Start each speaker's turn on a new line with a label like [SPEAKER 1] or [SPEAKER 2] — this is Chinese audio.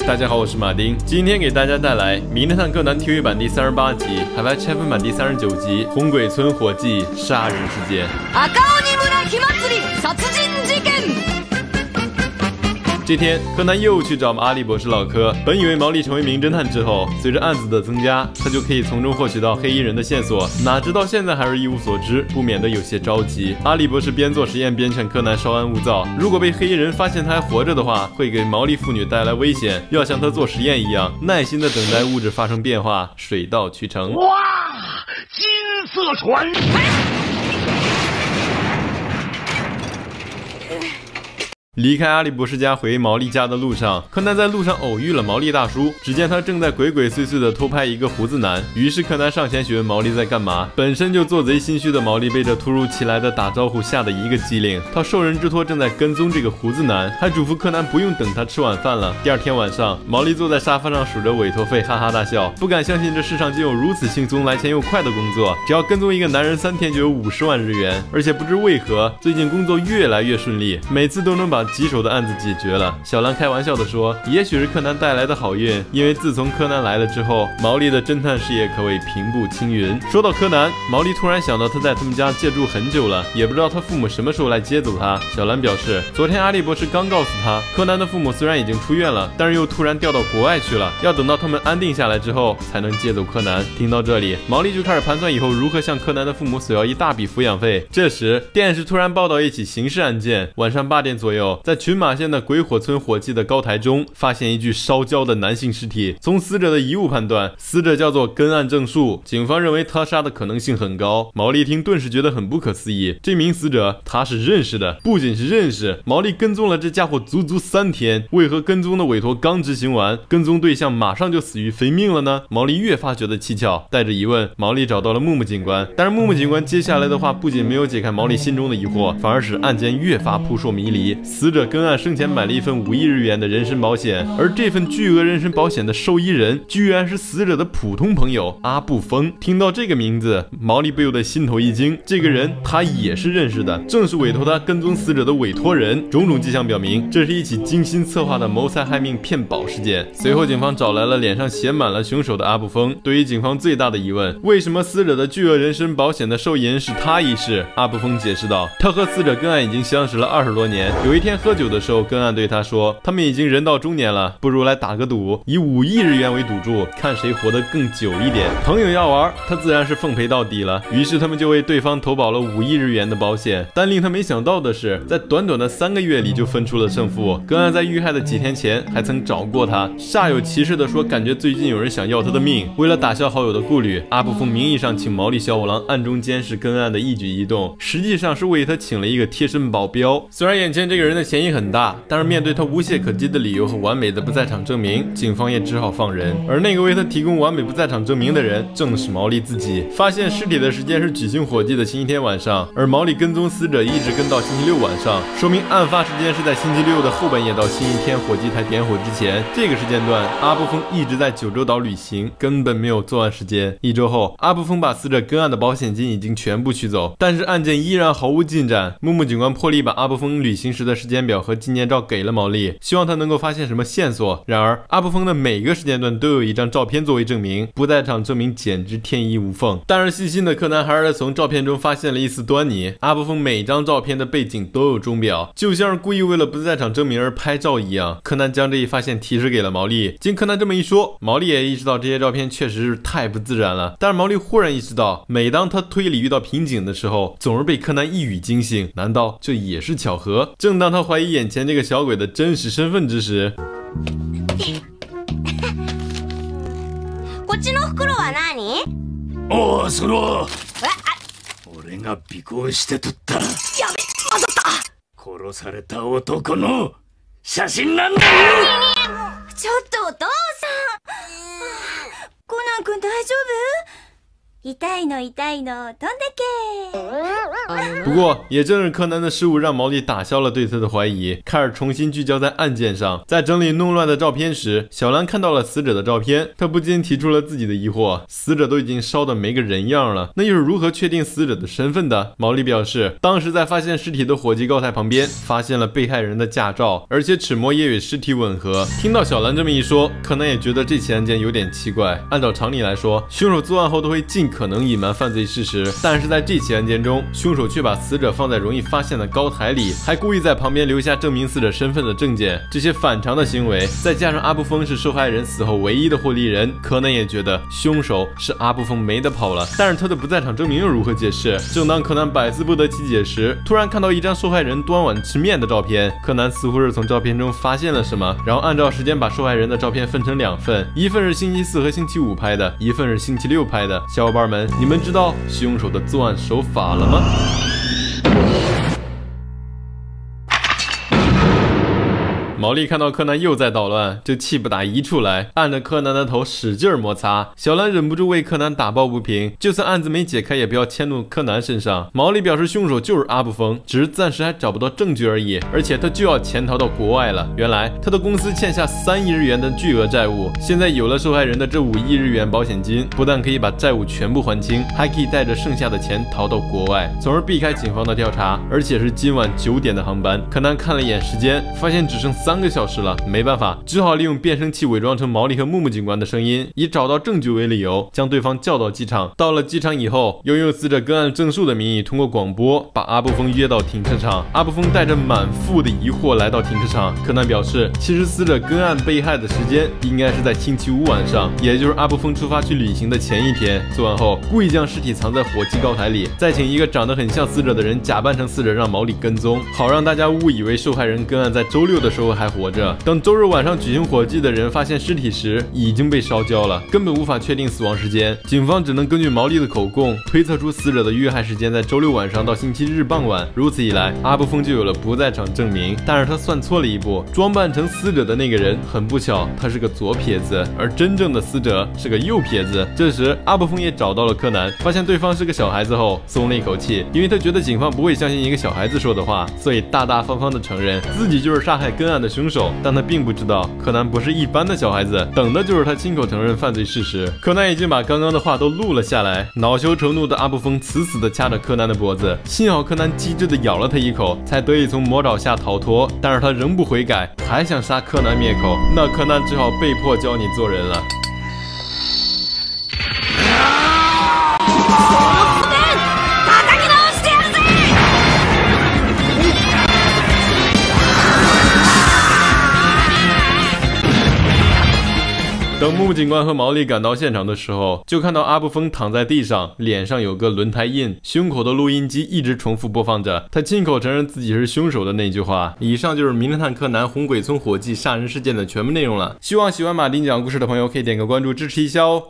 [SPEAKER 1] 大家好，我是马丁，今天给大家带来《名侦探柯南》TV 版第38集，海外拆分版第39集《红鬼村火计杀人事件》。这天，柯南又去找阿笠博士唠嗑。本以为毛利成为名侦探之后，随着案子的增加，他就可以从中获取到黑衣人的线索。哪知道现在还是一无所知，不免得有些着急。阿笠博士边做实验边劝柯南稍安勿躁，如果被黑衣人发现他还活着的话，会给毛利妇女带来危险，要像他做实验一样，耐心的等待物质发生变化，水到渠成。
[SPEAKER 2] 哇，金色船！
[SPEAKER 1] 离开阿笠博士家回毛利家的路上，柯南在路上偶遇了毛利大叔。只见他正在鬼鬼祟祟地偷拍一个胡子男，于是柯南上前询问毛利在干嘛。本身就做贼心虚的毛利被这突如其来的打招呼吓得一个机灵，他受人之托正在跟踪这个胡子男，还嘱咐柯南不用等他吃晚饭了。第二天晚上，毛利坐在沙发上数着委托费，哈哈大笑，不敢相信这世上竟有如此轻松、来钱又快的工作。只要跟踪一个男人3天就有50万日元，而且不知为何最近工作越来越顺利，每次都能把棘手的案子解决了。小兰开玩笑地说，也许是柯南带来的好运，因为自从柯南来了之后，毛利的侦探事业可谓平步青云。说到柯南，毛利突然想到他在他们家借住很久了，也不知道他父母什么时候来接走他。小兰表示，昨天阿笠博士刚告诉他，柯南的父母虽然已经出院了，但是又突然调到国外去了，要等到他们安定下来之后才能接走柯南。听到这里，毛利就开始盘算以后如何向柯南的父母索要一大笔抚养费。这时，电视突然报道一起刑事案件，晚上8点左右，在群马县的鬼火村火计的高台中，发现一具烧焦的男性尸体。从死者的遗物判断，死者叫做根岸正树，警方认为他杀的可能性很高。毛利听顿时觉得很不可思议，这名死者他是认识的，不仅是认识，毛利跟踪了这家伙足足3天，为何跟踪的委托刚执行完，跟踪对象马上就死于非命了呢？毛利越发觉得蹊跷，带着疑问，毛利找到了木木警官，但是木木警官接下来的话不仅没有解开毛利心中的疑惑，反而使案件越发扑朔迷离。死者根岸生前买了一份5亿日元的人身保险，而这份巨额人身保险的受益人居然是死者的普通朋友阿部丰。听到这个名字，毛利不由得心头一惊，这个人他也是认识的，正是委托他跟踪死者的委托人。种种迹象表明，这是一起精心策划的谋财害命骗保事件。随后警方找来了脸上写满了凶手的阿部丰。对于警方最大的疑问，为什么死者的巨额人身保险的受益人是他一事，阿部丰解释道，他和死者根岸已经相识了20多年，有一天喝酒的时候，根岸对他说，他们已经人到中年了，不如来打个赌，以5亿日元为赌注，看谁活得更久一点。朋友要玩，他自然是奉陪到底了。于是他们就为对方投保了5亿日元的保险。但令他没想到的是，在短短的3个月里就分出了胜负。根岸在遇害的几天前还曾找过他，煞有其事地说感觉最近有人想要他的命。为了打消好友的顾虑，阿部丰名义上请毛利小五郎暗中监视根岸的一举一动，实际上是为他请了一个贴身保镖。虽然眼前这个人的嫌疑很大，但是面对他无懈可击的理由和完美的不在场证明，警方也只好放人。而那个为他提供完美不在场证明的人，正是毛利自己。发现尸体的时间是举行火计的星期天晚上，而毛利跟踪死者一直跟到星期六晚上，说明案发时间是在星期六的后半夜到星期天火计台点火之前。这个时间段，阿部丰一直在九州岛旅行，根本没有作案时间。1周后，阿部丰把死者跟案的保险金已经全部取走，但是案件依然毫无进展。木木警官破例把阿部丰旅行时的时间表和纪念照给了毛利，希望他能够发现什么线索。然而阿部丰的每个时间段都有一张照片作为证明，不在场证明简直天衣无缝。但是细心的柯南还是从照片中发现了一丝端倪，阿部丰每张照片的背景都有钟表，就像是故意为了不在场证明而拍照一样。柯南将这一发现提示给了毛利，经柯南这么一说，毛利也意识到这些照片确实是太不自然了。但是毛利忽然意识到，每当他推理遇到瓶颈的时候，总是被柯南一语惊醒，难道这也是巧合？正当他怀疑眼前这个小鬼的真实身份之时，
[SPEAKER 3] こっちの袋は何？
[SPEAKER 2] おお、その俺が尾行して取った
[SPEAKER 3] やべ、またった
[SPEAKER 2] 殺された男の写真なんだよ。
[SPEAKER 3] ちょっとお父さん、コナン君大丈夫？ 痛いの痛いのどんだけ。
[SPEAKER 1] 不过，也正是柯南的失误，让毛利打消了对他的怀疑，开始重新聚焦在案件上。在整理弄乱的照片时，小兰看到了死者的照片，她不禁提出了自己的疑惑：死者都已经烧得没个人样了，那又是如何确定死者的身份的？毛利表示，当时在发现尸体的火机高台旁边，发现了被害人的驾照，而且齿模也与尸体吻合。听到小兰这么一说，柯南也觉得这起案件有点奇怪。按照常理来说，凶手作案后都会尽可能隐瞒犯罪事实，但是在这起案件中，凶手却把死者放在容易发现的高台里，还故意在旁边留下证明死者身份的证件。这些反常的行为，再加上阿部丰是受害人死后唯一的获利人，柯南也觉得凶手是阿部丰没得跑了。但是他的不在场证明又如何解释？正当柯南百思不得其解时，突然看到一张受害人端碗吃面的照片。柯南似乎是从照片中发现了什么，然后按照时间把受害人的照片分成2份，一份是星期4和星期5拍的，一份是星期6拍的。小伙伴们，你们知道凶手的作案手法了吗？毛利看到柯南又在捣乱，就气不打一处来，按着柯南的头使劲摩擦。小兰忍不住为柯南打抱不平，就算案子没解开，也不要迁怒柯南身上。毛利表示凶手就是阿部丰，只是暂时还找不到证据而已，而且他就要潜逃到国外了。原来他的公司欠下3亿日元的巨额债务，现在有了受害人的这5亿日元保险金，不但可以把债务全部还清，还可以带着剩下的钱逃到国外，从而避开警方的调查。而且是今晚9点的航班。柯南看了一眼时间，发现只剩3个小时了，没办法，只好利用变声器伪装成毛利和木木警官的声音，以找到证据为理由，将对方叫到机场。到了机场以后，又用死者跟案证述的名义，通过广播把阿部丰约到停车场。阿部丰带着满腹的疑惑来到停车场。柯南表示，其实死者跟案被害的时间应该是在星期5晚上，也就是阿部丰出发去旅行的前一天。作案后，故意将尸体藏在火机高台里，再请一个长得很像死者的人假扮成死者，让毛利跟踪，好让大家误以为受害人跟案在周6的时候还活着。等周日晚上举行火祭的人发现尸体时，已经被烧焦了，根本无法确定死亡时间。警方只能根据毛利的口供推测出死者的遇害时间在周6晚上到星期日傍晚。如此一来，阿部丰就有了不在场证明。但是他算错了一步，装扮成死者的那个人很不巧，他是个左撇子，而真正的死者是个右撇子。这时阿部丰也找到了柯南，发现对方是个小孩子后松了一口气，因为他觉得警方不会相信一个小孩子说的话，所以大大方方的承认自己就是杀害跟案的凶手。但他并不知道柯南不是一般的小孩子，等的就是他亲口承认犯罪事实。柯南已经把刚刚的话都录了下来。恼羞成怒的阿部丰死死地掐着柯南的脖子，幸好柯南机智地咬了他一口，才得以从魔爪下逃脱。但是他仍不悔改，还想杀柯南灭口，那柯南只好被迫教你做人了。等木木警官和毛利赶到现场的时候，就看到阿部丰躺在地上，脸上有个轮胎印，胸口的录音机一直重复播放着他亲口承认自己是凶手的那句话。以上就是名侦探柯南红鬼村火计杀人事件的全部内容了。希望喜欢马丁讲故事的朋友可以点个关注支持一下哦。